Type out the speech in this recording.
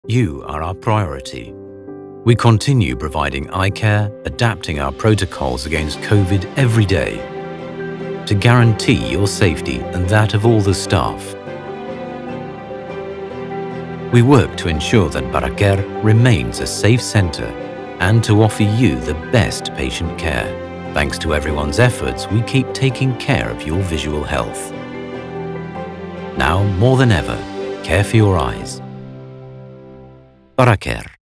You are our priority. We continue providing eye care, adapting our protocols against COVID every day to guarantee your safety and that of all the staff. We work to ensure that Barraquer remains a safe centre and to offer you the best patient care. Thanks to everyone's efforts, we keep taking care of your visual health. Now, more than ever, care for your eyes. Barraquer.